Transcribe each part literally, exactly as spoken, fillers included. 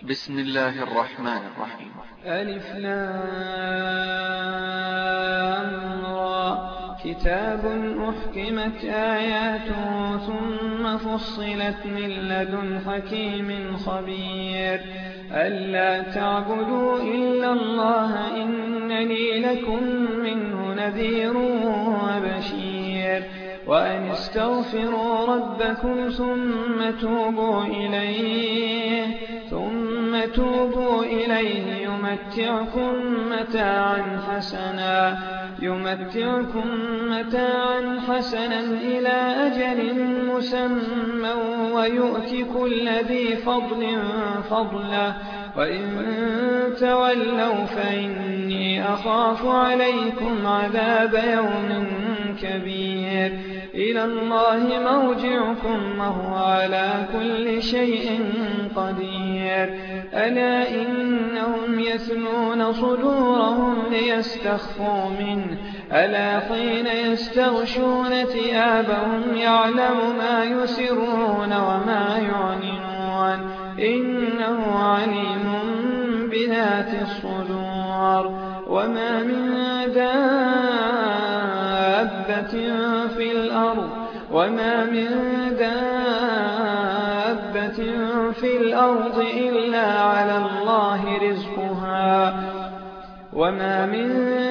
بسم الله الرحمن الرحيم. ألف لام را كتاب أحكمت آياته ثم فصلت من لدن حكيم خبير ألا تعبدوا إلا الله إنني لكم منه نذير وبشير وأن استغفروا ربكم ثم توبوا إليه ثم توبوا إليه يمتعكم متاعا حسنا يمتعكم متاعا حسنا إلى أجل مسمى ويؤتي كل ذي فضل فضله وإن تولوا فإني أخاف عليكم عذاب يوم كبير إلى الله مرجعكم وهو على كل شيء قدير ألا إنهم يثنون صدورهم ليستخفوا منه ألا حين يستغشون ثيابهم يعلم ما يسرون وما يعلنون إنه عليم بذات الصدور وما من دابة في الأرض وما من دابة في الأرض إلا على الله رزقها وما من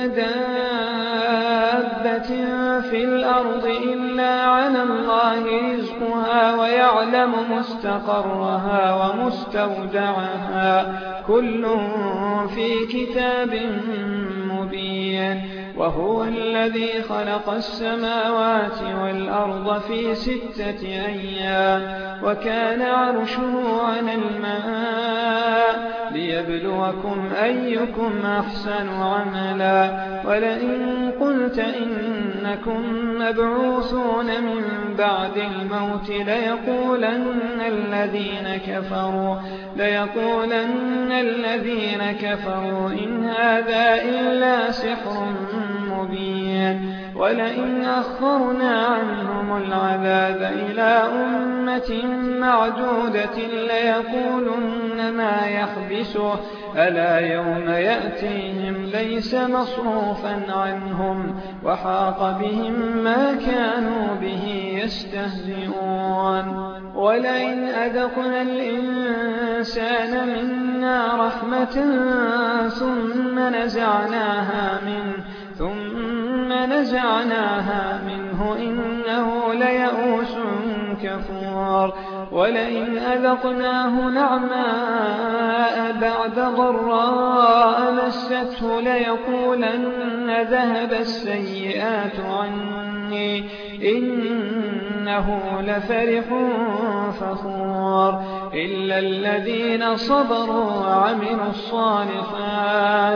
دابة في الأرض إلا على الله رزقها ويعلم مستقرها ومستودعها كل في كتاب مبين وهو الذي خلق السماوات والأرض في ستة أيام وكان عرشه على الماء ليبلوكم أيكم أحسن عملا ولئن قلت إنكم مبعوثون من بعد الموت ليقولن الذين كفروا ليقولن الذين كفروا إن هذا إلا سحر مبين ولئن أخرنا عنهم العذاب إلى أمة معدودة ليقولن ما يحبسه ألا يوم يأتيهم ليس مصروفا عنهم وحاق بهم ما كانوا به يستهزئون ولئن أذقنا الإنسان منا رحمة ثم نزعناها منه ثم نزعناها منه إنه ليئوس كفور ولئن أذقناه نعماء بعد ضراء مسته ليقولن ذهب السيئات عني إنه لفرح فخور إلا الذين صبروا وعملوا الصالحات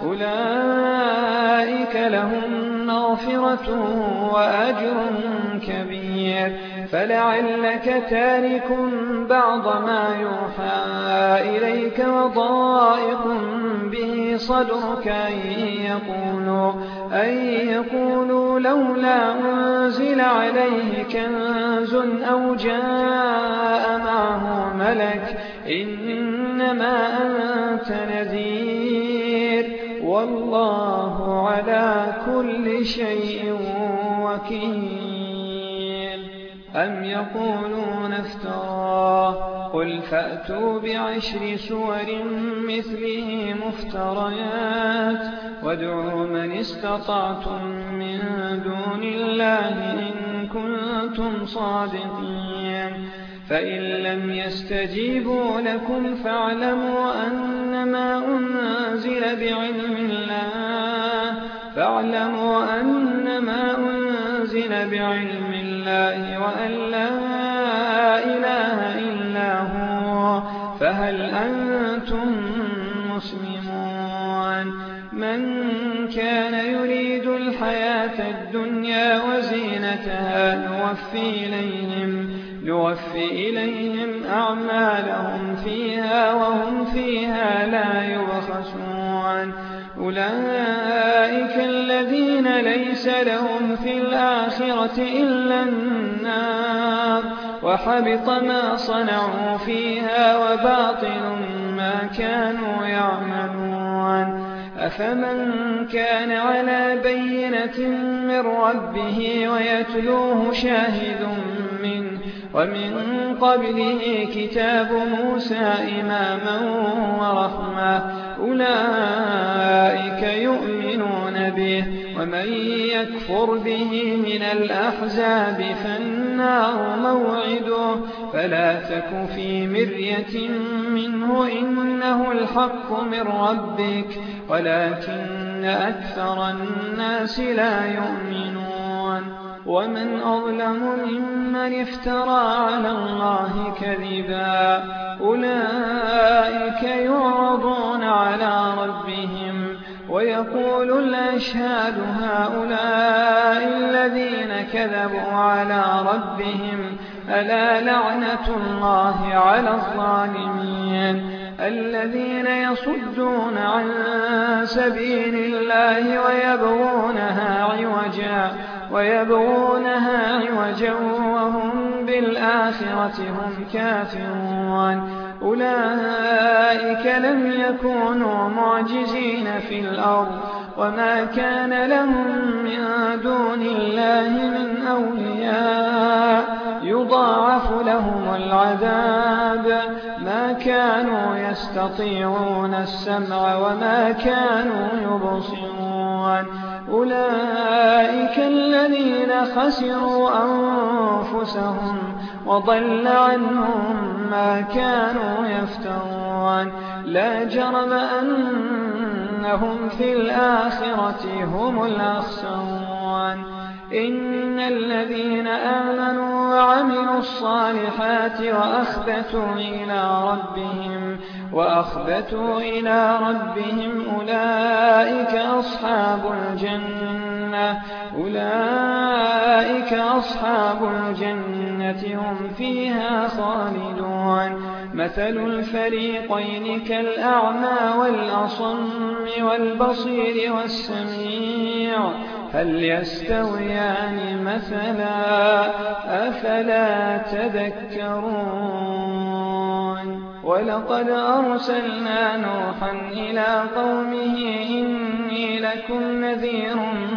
أولئك لهم مغفرة وأجر كبير فلعلك تارك بعض ما يوحى إليك وضائق به صدرك أن يقولوا, أن يقولوا لولا أنزل عليه كنز أو جاء معه ملك إنما أنت نذير والله على كل شيء وكيل أم يقولون افتراه قل فأتوا بعشر سور مثله مفتريات وادعوا من استطعتم من دون الله إن كنتم صادقين فإن لم يستجيبوا لكم فاعلموا أنما أنزل بعلم الله فاعلموا أنما أنزل بعلم الله وأن لا إله إلا هو فهل أنتم مسلمون من كان يريد الحياة الدنيا وزينتها نوفي إليهم نوفي إليهم أعمالهم فيها وهم فيها لا يبخسون أولئك الذين ليس لهم في الآخرة إلا النار وحبط ما صنعوا فيها وباطل ما كانوا يعملون أفمن كان على بينة من ربه ويتلوه شاهد منه ومن قبله كتاب موسى إماما ورحمة أولئك يؤمنون به ومن يكفر به من الأحزاب فالنار موعده فلا تك في مرية منه إنه الحق من ربك ولكن أكثر الناس لا يؤمنون ومن أظلم ممن افترى على الله كذبا أولئك يعرضون على ربهم ويقول الأشهاد هؤلاء الذين كذبوا على ربهم ألا لعنة الله على الظالمين الذين يصدون عن سبيل الله ويبغونها عوجا ويبغونها عوجا وهم بالآخرة هم كافرون أولئك لم يكونوا معجزين في الأرض وما كان لهم من دون الله من أولياء يضاعف لهم العذاب ما كانوا يستطيعون السمع وما كانوا يبصرون أولئك الذين خسروا أنفسهم وضل عنهم ما كانوا يفترون لا جرم أنهم في الآخرة هم الأخسرون إن الذين آمنوا وعملوا الصالحات وأخبتوا إلى ربهم وأخبتوا إلى ربهم أولئك أصحاب الجنة أولئك أصحاب الجنة هم فيها خالدون مثل الفريقين كالأعمى والأصم والبصير والسميع هل يستويان مثلا أفلا تذكرون ولقد أرسلنا نوحا إلى قومه إني لكم نذير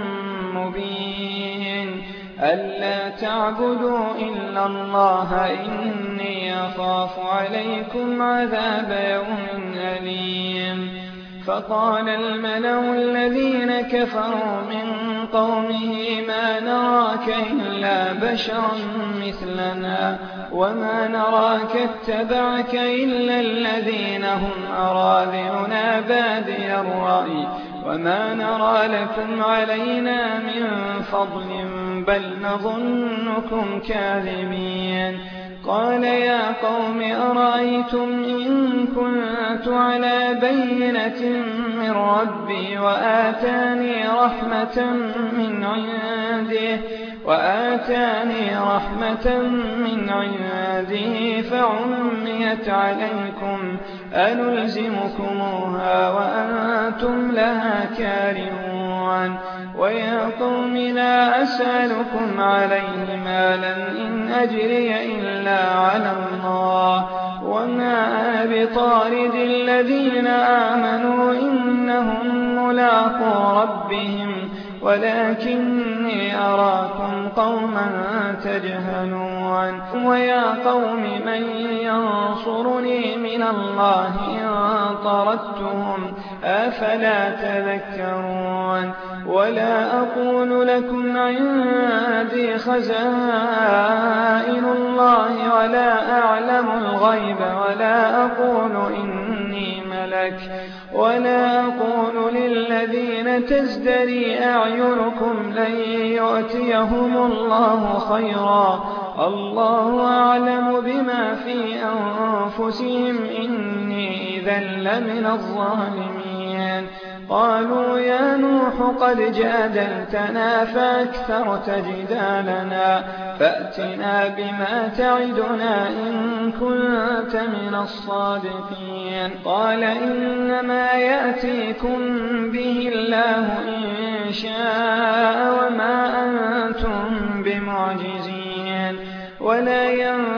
مبين ألا تعبدوا إلا الله إني أخاف عليكم عذاب يوم أليم فقال الملأ الذين كفروا من قومه ما نراك إلا بشرا مثلنا وما نراك اتبعك إلا الذين هم أراذلنا بادي الرأي وما نرى لكم علينا من فضل بل نظنكم كاذبين قال يا قوم أرأيتم إن كنت على بينة من ربي وآتاني رحمة من عنده وآتاني رحمة من عنده فعميت عليكم أنلزمكموها وأنتم لها كارهون ويا قوم لا أسألكم عليه مالا إن أجري إلا على الله وما أنا بطارد الذين آمنوا إنهم ملاقو ربهم ولكني أراكم قوما تجهلون ويا قوم من ينصرني من الله إن طردتهم أفلا تذكرون ولا أقول لكم عندي خزائن الله ولا أعلم الغيب ولا أقول إني ملك ولا أقول للذين تزدري أعينكم لن يؤتيهم الله خيرا الله أعلم بما في أنفسهم إني إذا لمن الظالمين قالوا يا نوح قد جادلتنا فأكثرت جدالنا فأتنا بما تعدنا إن كنت من الصادقين قال إنما يأتيكم به الله إن شاء وما أنتم بمعجزين ولا ينفعكم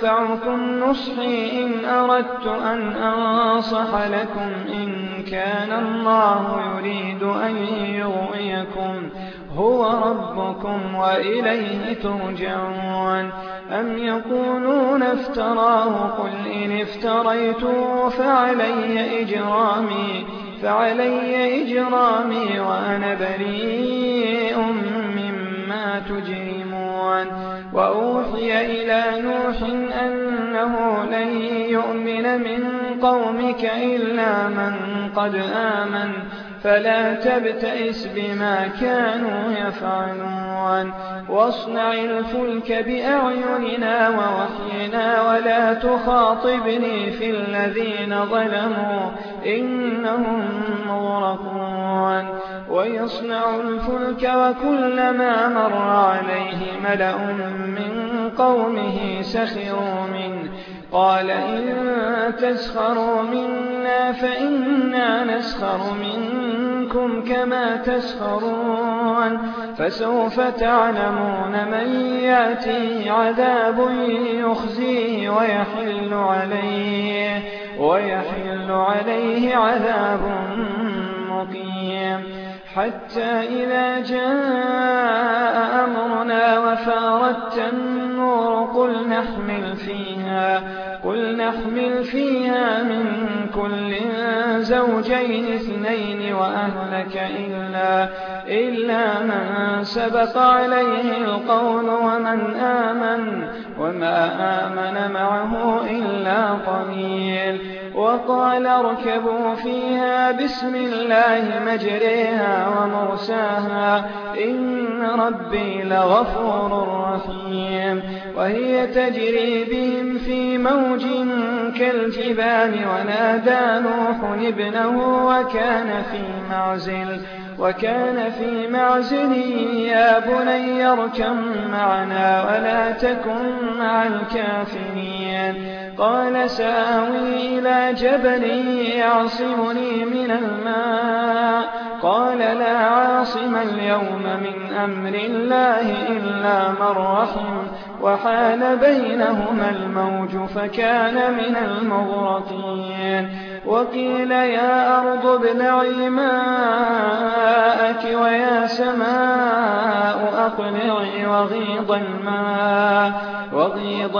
ينفعكم نصحي إن أردت أن أنصح لكم إن كان الله يريد أن يغويكم هو ربكم وإليه ترجعون. أم يقولون افتراه قل إن افتريته فعلي إجرامي فعلي إجرامي وأنا بريء مما تجرمون. وأوحي إلى نوح أنه لن يؤمن من قومك إلا من قد آمن فلا تبتئس بما كانوا يفعلون. واصنع الفلك بأعيننا ووحينا ولا تخاطبني في الذين ظلموا إنهم مغرقون. ويصنع الفلك وكلما مر عليه ملأ من قومه سخروا منه قال إن تسخروا منا فإنا نسخر منكم كما تسخرون. فسوف تعلمون من يأتيه عذاب يخزيه ويحل عليه, ويحل عليه عذاب مقيم. حتى إذا جاء أمرنا وفارت النور قل نحمل فيها قل نحمل فيها من كل زوجين اثنين وأهلك إلا, إلا من سبق عليه القول ومن آمن وما آمن معه إلا قليل. وقال اركبوا فيها بسم الله مجريها ومرساها إن ربي لغفور رحيم. وهي تجري بهم في موج كالجبال ونادى نوح ابنه وكان في معزل وكان في معزل يا بني اركب معنا ولا تكن مع الكافرين. قال سآوي إلى جبل يعصمني من الماء قال لا عاصم اليوم من أمر الله إلا من رحم وحال بينهما الموج فكان من المغرقين. وقيل يا أرض ابلعي ماءك ويا سماء أقلعي وغيض الماء وغيض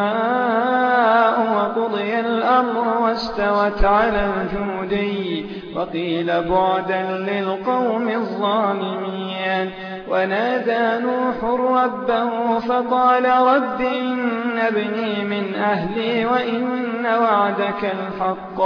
الماء وقضي الأمر واستوت على الجودي وقيل بعدا للقوم الظالمين. ونادى نوح ربه فقال رب إن ابني من أهلي وإن وعدك الحق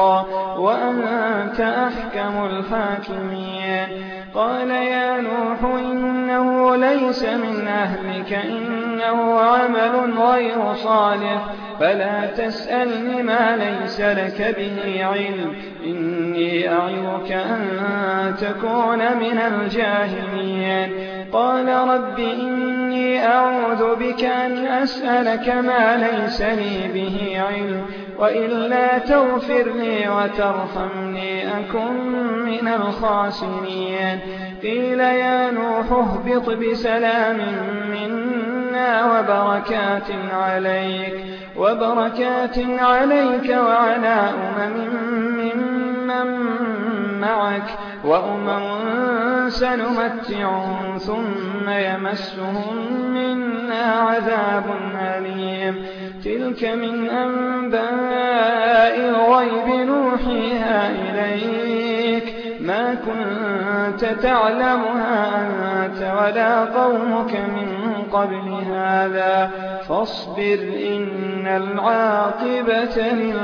وأنت أحكم الحاكمين. قال يا نوح إنه ليس من أهلك إنه عمل غير صالح فلا تسألني ما ليس لك به علم إني أعظك أن تكون من الجاهلين. قال رب إني أعوذ بك أن أسألك ما ليس لي به علم وإلا تغفر لي وترحمني أكن من الخاسرين. قيل يا نوح اهبط بسلام منا وبركات عليك وبركات عليك وعلى أمم ممن معك وأمم سنمتعهم ثم يمسهم منا عذاب أليم. تلك من أنباء الغيب نوحيها إليك ما كنت تعلمها أنت ولا قومك من قبل هذا فاصبر إن العاقبة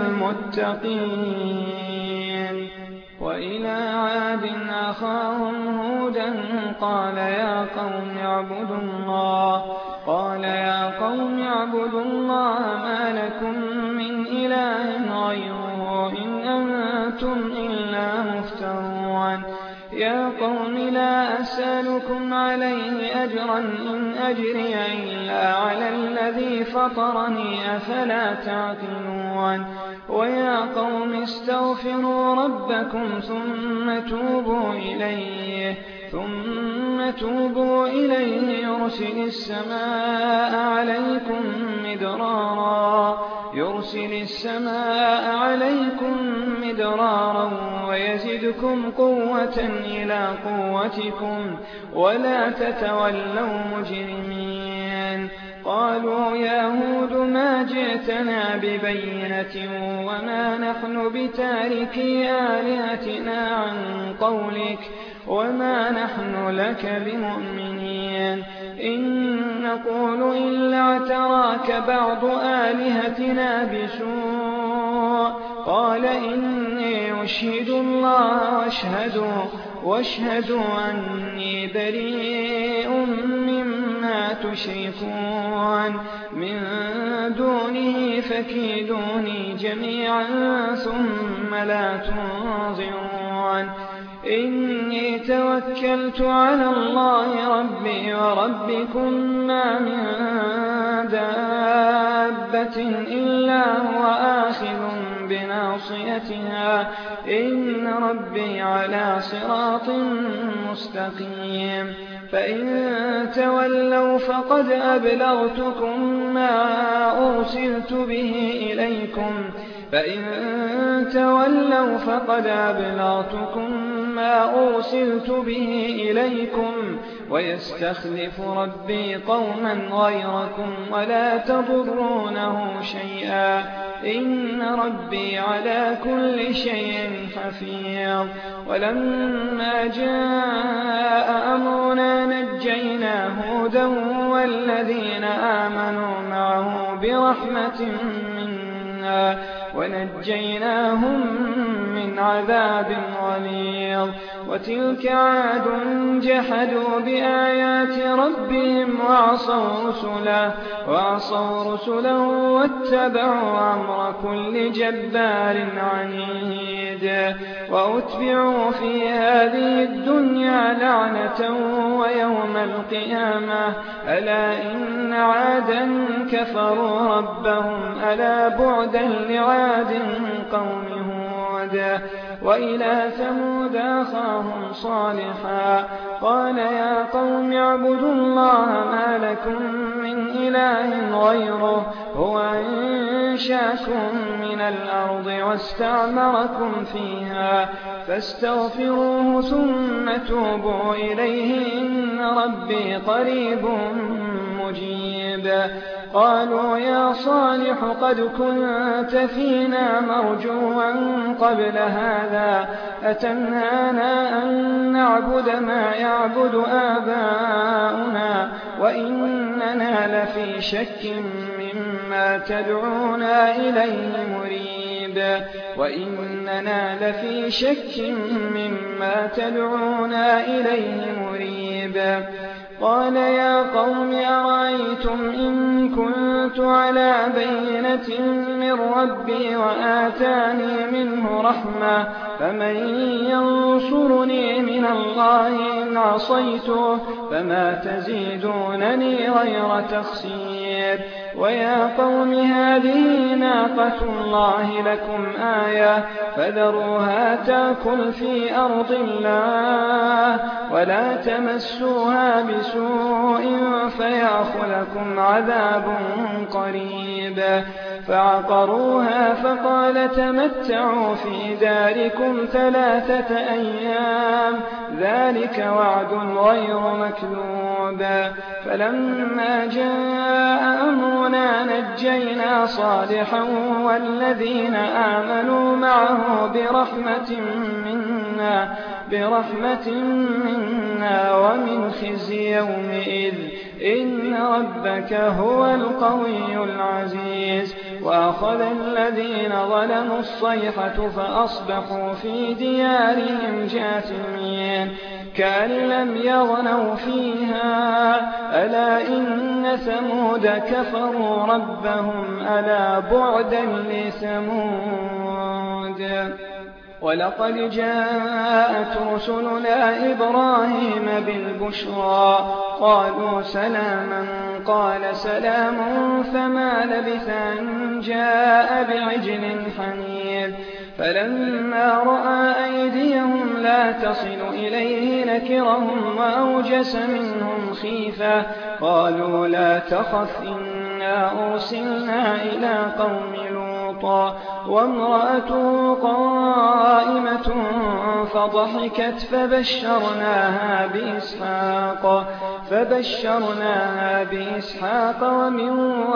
للمتقين. وإلى عاد أخاهم هودا قال يا قوم اعبدوا الله قال يا قوم اعبدوا الله ما لكم من إله غيره إن أنتم إلا مفترون. يا قوم لا أسألكم عليه أجرا إن أجري إلا على الذي فطرني أفلا تعقلون. ويا قوم استغفروا ربكم ثم توبوا إليه ثم توبوا إليه يرسل السماء عليكم مدرارا يرسل السماء عليكم مدرارا ويزدكم قوة إلى قوتكم ولا تتولوا مجرمين. قالوا يا هود ما جئتنا ببينة وما نحن بتاركي آلهتنا عن قولك وما نحن لك بمؤمنين إن نقول إلا اعتراك بعض آلهتنا بسوء قال إني أشهد الله واشهدوا, واشهدوا أني بريء مما تشركون من دونه فكيدوني جميعا ثم لا تنظرون. إني توكلت على الله ربي وربكم ما من دابة إلا هو آخذ بناصيتها إن ربي على صراط مستقيم. فإن تولوا فقد أبلغتكم ما أرسلت به إليكم فإن تولوا فقد أبلغتكم ما أرسلت به إليكم ويستخلف ربي قوما غيركم ولا تضرونه شيئا إن ربي على كل شيء حفيظ. ولما جاء أمرنا نجينا هودا والذين آمنوا معه برحمة منا ونجيناهم من عذاب غليظ. وتلك عاد جحدوا بآيات ربهم وعصوا رسله, وعصوا رسله واتبعوا أمر كل جبار عنيد. وأتبعوا في هذه الدنيا لعنة ويوم القيامة ألا إن عادا كفروا ربهم ألا بعدا لعاد قوم هود. وإلى ثمود أخاهم صالحا قال يا قوم اعبدوا الله ما لكم من إله غيره هو أنشأكم من الأرض واستعمركم فيها فاستغفروه ثم توبوا إليه إن ربي قريب مجيب. قالوا يا صالح قد كنت فينا مرجوا قبل هذا أتنهانا أن نعبد ما يعبد آباؤنا وإننا لفي شك مما تدعونا إليه مريب وإننا لفي شك مما تدعونا إليه مريب. قال يا قوم أرأيتم إن كنت على بينة من ربي وآتاني منه رحمة فمن ينصرني من الله إن عصيته فما تزيدونني غير تخسير. ويا قوم هذه ناقة الله لكم آية فذروها تأكل في أرض الله ولا تمسوها بسوء فيأخذكم عذاب قريب. فعقروها فقال تمتعوا في داركم ثلاثة أيام ذلك وعد غير مكذوب. فلما جاء أمرنا نجينا صالحا والذين آمنوا معه برحمة منا برحمة منا ومن خزي يومئذ إن ربك هو القوي العزيز. وأخذ الذين ظلموا الصيحة فأصبحوا في ديارهم جاثمين كأن لم يغنوا فيها ألا إن ثمود كفروا ربهم ألا بعدا لثمود. ولقد جاءت رسلنا إبراهيم بالبشرى قالوا سلاما قال سلام فما لبث أن جاء بعجل حنيذ فلما رأى أيديهم لا تصل إليه نكرهم وأوجس منهم خيفة قالوا لا تخف إنا أرسلنا إلى قوم لوط وامرأته قائمة فضحكت فبشرناها بإسحاق فبشرناها بإسحاق ومن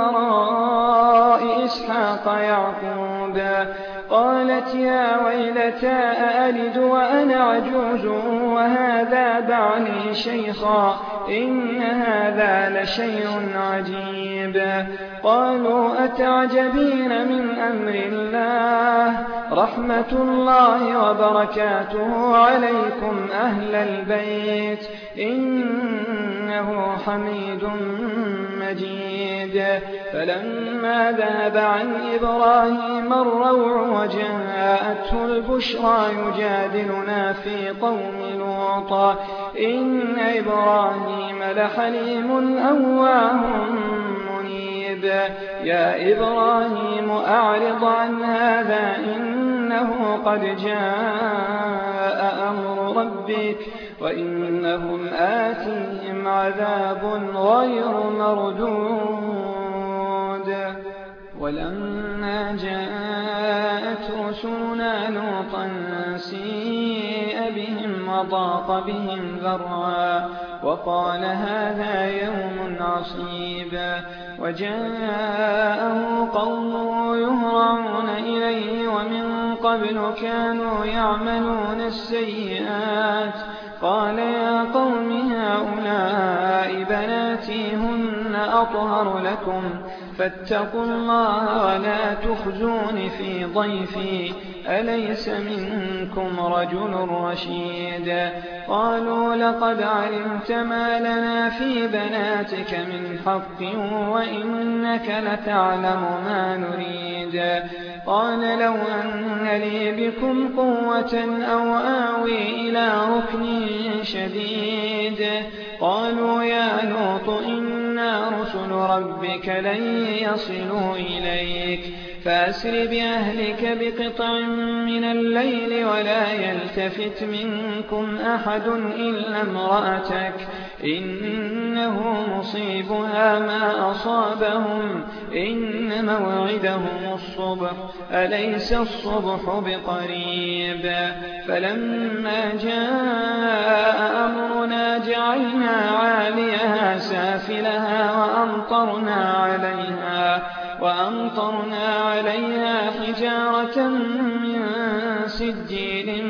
وراء إسحاق يعقوب قالت يا ويلتى أألد وأنا عجوز وهذا بعلي شيخا إن هذا لشيء عجيب قالوا أتعجبين من أمر الله رحمة الله وبركاته عليكم أهل البيت إنه حميد مجيد فلما ذهب عن إبراهيم الروع وجاءته البشرى يجادلنا في قوم لوط إن إبراهيم لحليم أواه منيب يا إبراهيم أعرض عن هذا إنه قد جاء أمر ربك وإنهم آتيهم عذاب غير مردود ولما جاءت رسلنا لوطا سيء بهم وضاق بهم ذرعا وقال هذا يوم عصيب وجاءه قومه يهرعون إليه ومن قبل كانوا يعملون السيئات قال يا قوم هؤلاء بناتي هن أطهر لكم فاتقوا الله ولا تخزون في ضيفي أليس منكم رجل رشيد قالوا لقد علمت ما لنا في بناتك من حق وإنك لتعلم ما نريد قال لو أن لي بكم قوة أو آوي إلى ركن شديد قالوا يا لوط إنا رسل ربك لن يصلوا إليك فأسر بأهلك بقطع من الليل ولا يلتفت منكم أحد إلا امرأتك إنه مصيبها ما أصابهم إن موعدهم الصبح أليس الصبح بقريب فلما جاء أمرنا جعلنا عاليها سافلها وأمطرنا عليها وأمطرنا عليها حجارة من سجيل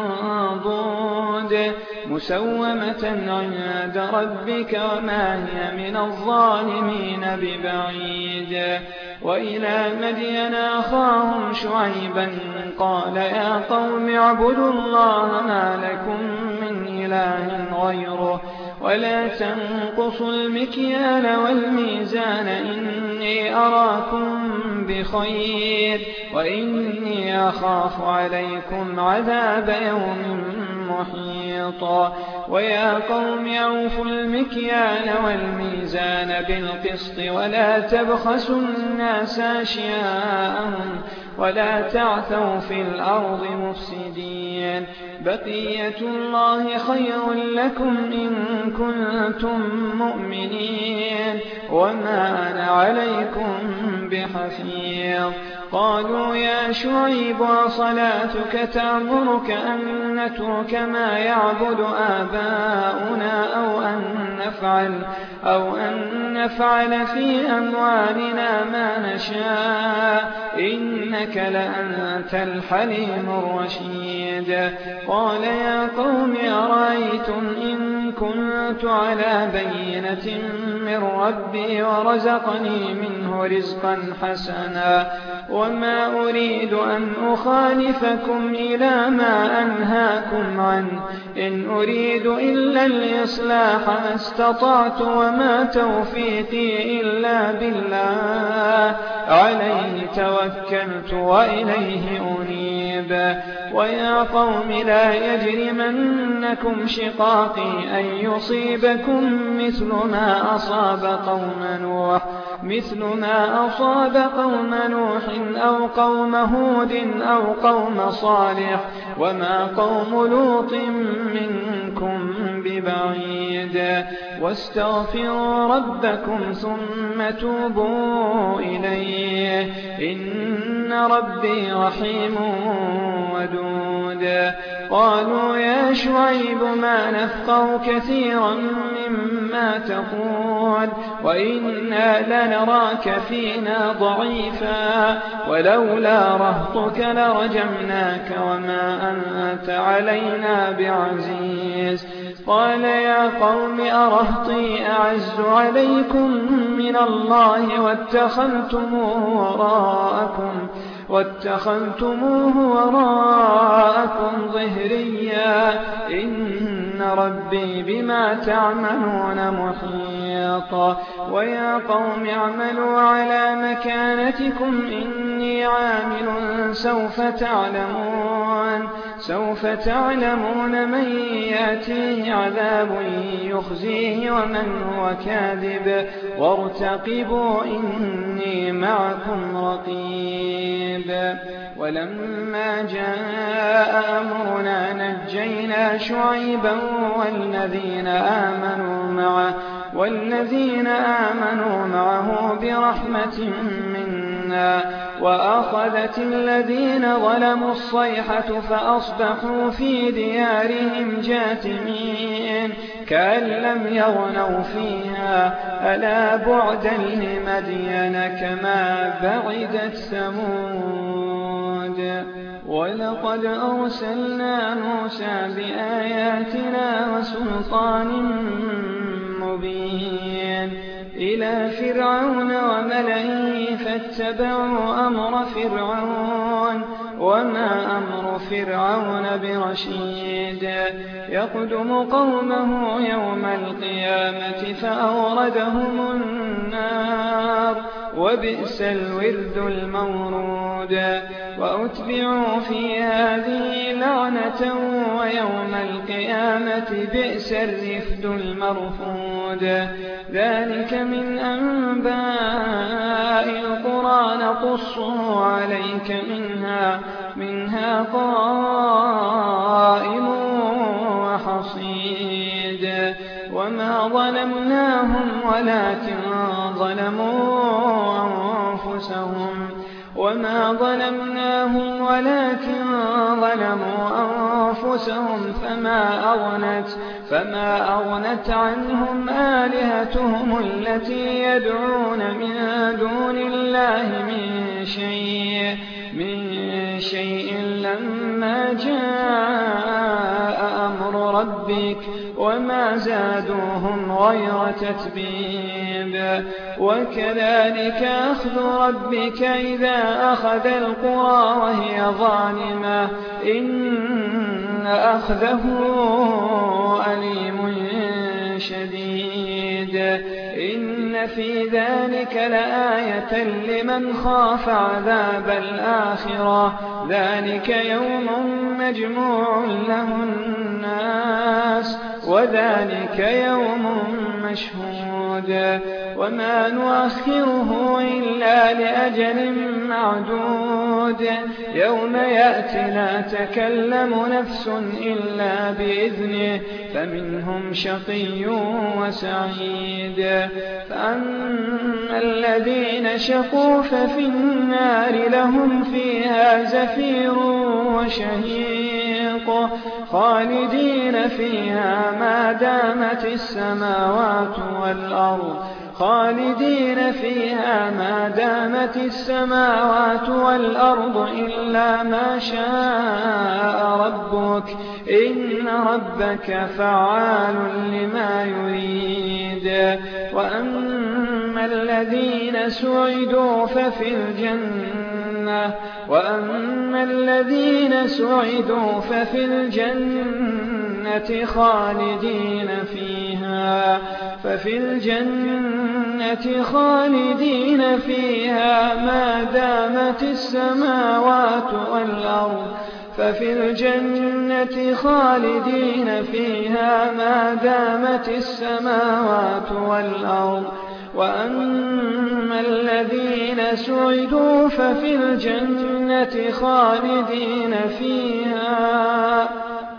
منضود مسومة عند ربك وما هي من الظالمين ببعيد وإلى مدين أخاهم شعيبا قال يا قوم اعبدوا الله ما لكم من إله غيره ولا تنقصوا المكيال والميزان إني أراكم بخير وإني أخاف عليكم عذاب يوم محيط ويا قوم أوفوا المكيال والميزان بالقسط ولا تبخسوا الناس أشياءهم ولا تعثوا في الأرض مفسدين بقية الله خير لكم إن كنتم مؤمنين وما أنا عليكم بحفيظ قالوا يا شعيب وصلاتك تأمرك أن نترك ما يعبد آباؤنا أو أن نفعل أو أن نفعل في أموالنا ما نشاء إنك لأنت الحليم الرشيد قال يا قوم أرأيتم إن كنت على بينة من ربي ورزقني منه رزقا حسنا وما أريد أن أخالفكم إلى ما أنهاكم عنه إن أريد إلا الإصلاح ما استطعت وما توفيقي إلا بالله عليه توكلت وإليه أنيب ويا قوم لا يجرمنكم شقاقي أن يصيبكم مثل ما أصاب قوم نوح مثل ما أصاب قوم نوح أو قوم هود أو قوم صالح وما قوم لوط منكم ببعيد واستغفروا ربكم ثم توبوا إليه إن ربي رحيم ودود قالوا يا شعيب ما نفقه كثيرا مما تقول وإنا لنراك فينا ضعيفا ولولا رهطك لرجمناك وما أنت علينا بعزيز قال يا قوم أرهطي أعز عليكم من الله واتخذتموه وراءكم واتخذتموه وراءكم ظهريا إن ربي بما تعملون محيط ويا قوم اعملوا على مكانتكم إني عامل سوف تعلمون سوف تعلمون من يأتيه عذاب يخزيه ومن هو كاذب وارتقبوا إني معكم رقيب ولما جاء أمرنا نجينا شعيبا والذين آمنوا معه والذين آمنوا معه برحمة منا وأخذت الذين ظلموا الصيحة فأصبحوا في ديارهم جاثمين كأن لم يغنوا فيها ألا بعدا لمدين كما بعدت ثمود ولقد أرسلنا موسى بآياتنا وسلطان مبين إلى فرعون وملئه فاتبعوا أمر فرعون وما أمر فرعون برشيد يقدم قومه يوم القيامة فأوردهم النار وبئس الورد المورود وأتبعوا في هذه لعنة ويوم القيامة بئس الرفد المرفود ذلك من أنباء القرى نقصه عليك منها منها قائم وحصيد وما ظلمناهم ولكن ظلموا أنفسهم وما ظلمناهم ولكن ظلموا أنفسهم فما أغنت فما أغنت عنهم آلهتهم التي يدعون من دون الله من شيء من شيء لما جاء أمر ربك وما زادوهم غير تتبيب وكذلك أخذ ربك إذا أخذ القرى وهي ظالمة إن أخذه أليم شديد إن في ذلك لآية لمن خاف عذاب الآخرة ذلك يوم مجموع له الناس وذلك يوم مشهود وما نؤخره إلا لأجل معدود يوم يأتي لا تكلم نفس إلا بإذنه فمنهم شقي وسعيد فأما الذين شقوا ففي النار لهم فيها زفير وشهيق خالدين فيها ما دامت السماوات والأرض خالدين فيها ما دامت السماوات والأرض إلا ما شاء ربك إن ربك فعال لما يريد وأما الذين سعدوا ففي الجنة وأما الذين سعدوا ففي الجنة خالدين فيها ففي الجنة خالدين فيها ما دامت السماوات والأرض ففي الجنة خالدين فيها ما دامت السماوات والأرض وأما الذين سعدوا ففي الجنة خالدين فيها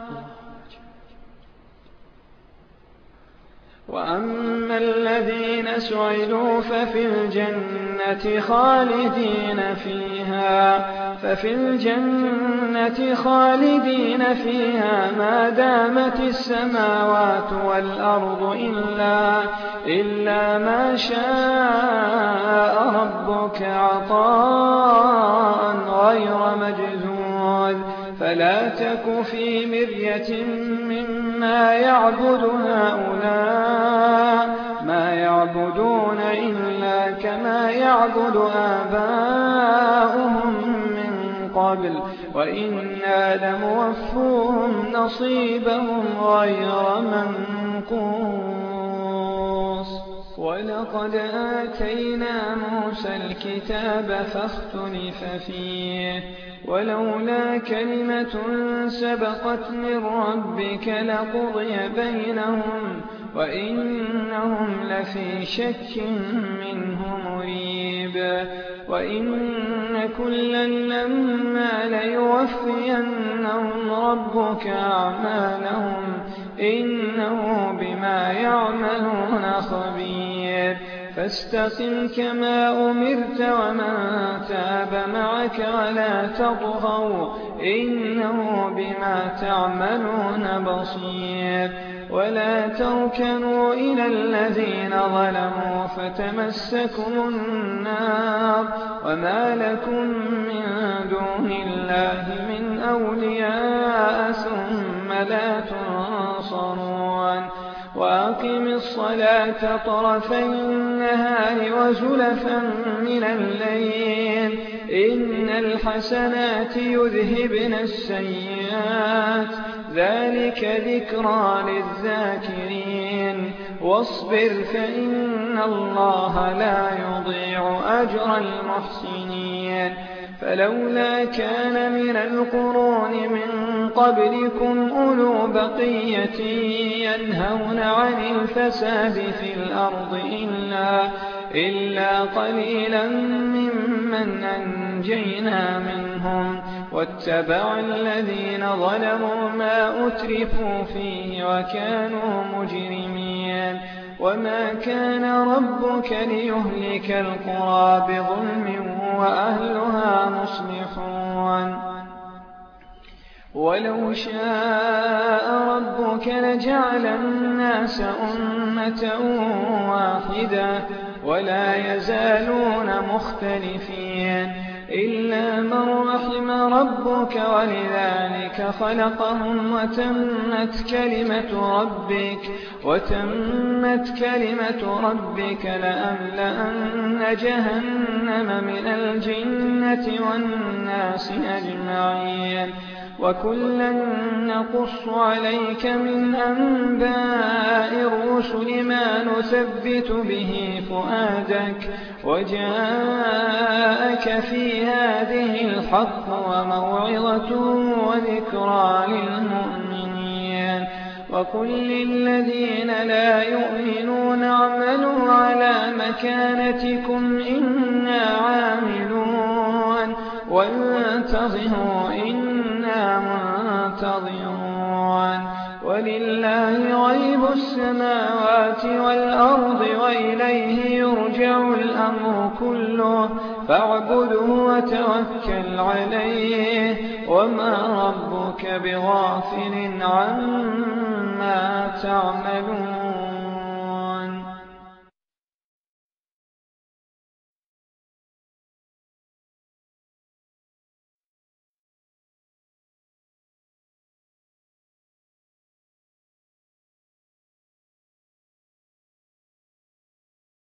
وأما الذين سعدوا ففي الجنة خالدين فيها ففي الجنة خالدين فيها ما دامت السماوات والأرض إلا إلا ما شاء ربك عطاء غير مجذوذ فلا تك في مرية مما يعبد هؤلاء ما يعبدون إلا كما يعبد آباؤهم من قبل وإنا لموفوهم نصيبهم غير منقوص ولقد آتينا موسى الكتاب فاختلف فيه ولولا كلمة سبقت من ربك لقضي بينهم وإنهم لفي شك منه مريب وإن كلا لما ليوفينهم ربك أعمالهم إنه بما يعملون خبير فاستقم كما أمرت ومن تاب معك ولا تطغوا إنه بما تعملون بصير ولا تركنوا إلى الذين ظلموا فتمسكم النار وما لكم من دون الله من أولياء ثم لا تنصرون وأقم الصلاة طرفي النهار وزلفا من الليل إن الحسنات يذهبن السيئات ذلك ذكرى للذاكرين واصبر فإن الله لا يضيع أجر المحسنين فلولا كان من القرون من قبلكم أولو بقية ينهون عن الفساد في الأرض إلا, إلا قليلا ممن أنجينا منهم واتبع الذين ظلموا ما أترفوا فيه وكانوا مجرمين وما كان ربك ليهلك القرى بظلم وأهلها مصلحون ولو شاء ربك لجعل الناس أمة واحدة ولا يزالون مختلفين إلا من رحم ربك ولذلك خلقهم وتمت كلمة ربك وتمت كلمة ربك لأملأن جهنم من الجنة والناس أجمعين وكلا نقص عليك من أنباء الرسل ما نثبت به فؤادك وجاءك في هذه الحق وموعظة وذكرى للمؤمنين وقل للذين لا يؤمنون اعملوا على مكانتكم إنا عاملون وانتظروا إنا منتظرون ولله غيب السماوات والأرض وإليه يرجع الأمر كله فاعبده وتوكل عليه وما ربك بغافل عما تعملون